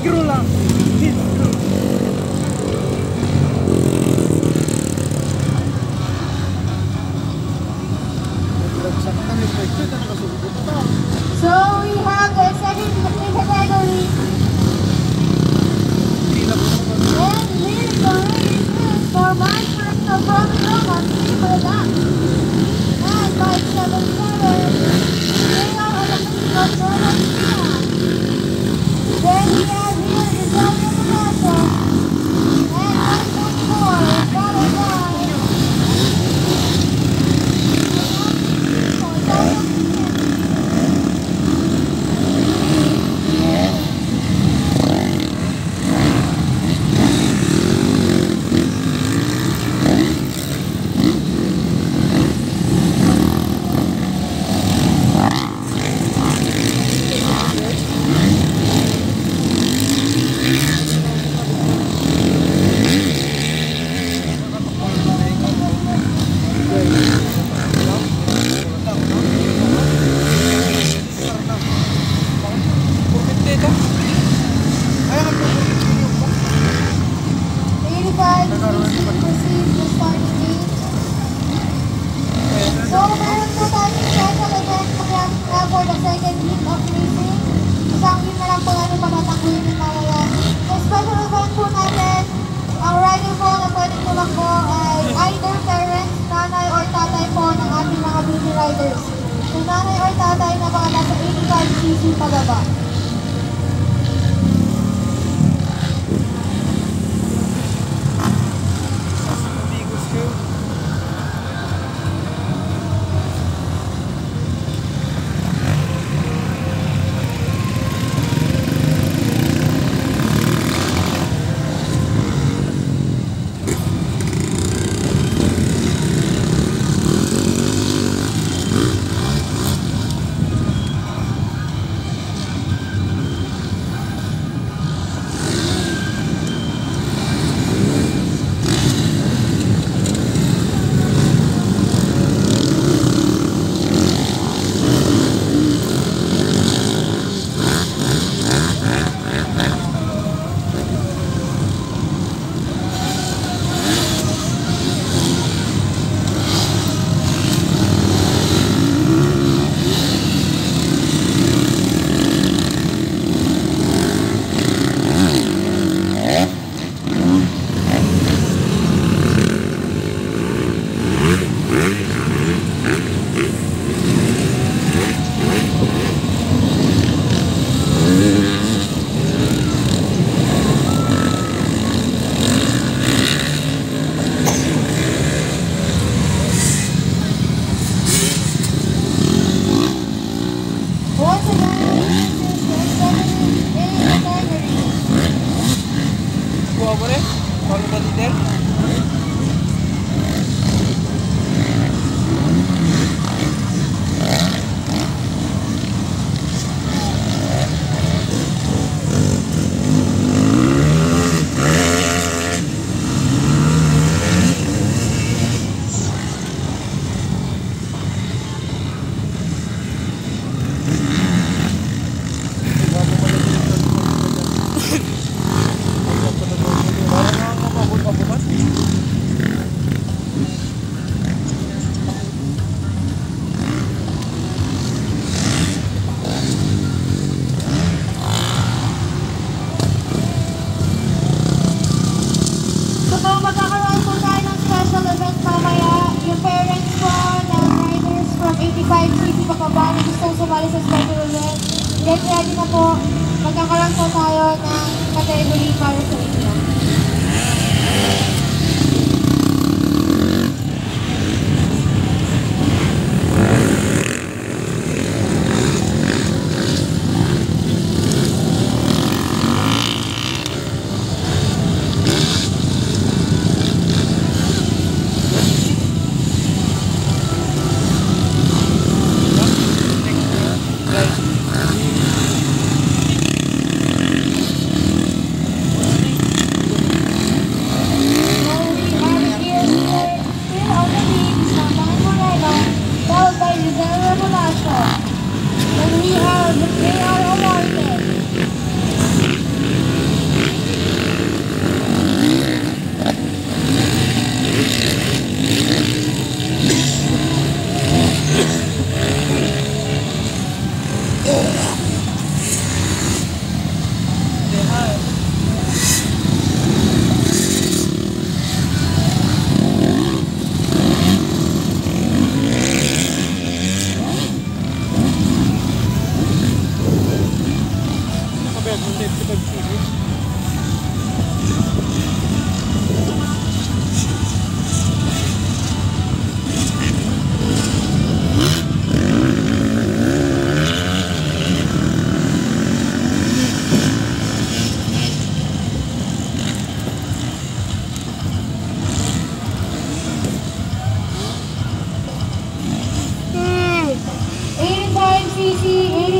Negro lang. Negro. So we have the second category. And this is for my personal formula on Florida. And by 7-7, they are on the list of Florida. Then we have here the Italian Picasso. And 1.4 is followed by riders. Kung nanay or tatay na baka nasa 85cc pababa. Get ready na po. Magkakaroon po tayo ng category para sa inyo.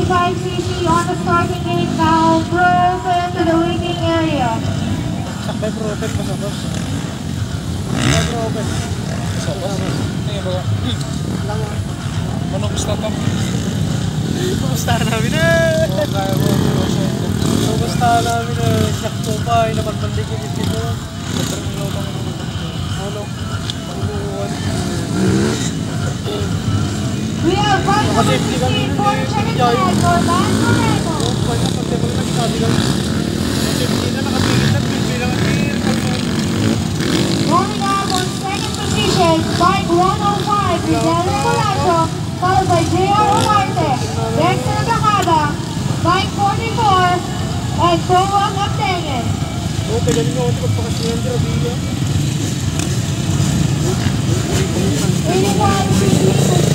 55cc on the starting gate now. Proven to the waiting area. Sakbay proven pa sa boss. Sakbay proven. Sa boss. Tingin ba? Ano gusto ka? Kumusta namin eh! Oo, kaya mo. Kumusta namin eh. Sakto pa. Inapanbalik yung dito. Sobrang lobang ulong. Panguluan. We have one number 16 for checking tag for Van Moreno. Kaya pag mo lang sabi lang. Kasi hindi na nakapigil na. Bilang ang tingin. Rolling up on second position, bike 105, Rizal Colacho, followed by J.R. Olarte, Dexter Bacada, bike 44, and Prowang Abtengen. Oo, tagalin mo ako pa kasi yung Dravilla. 81,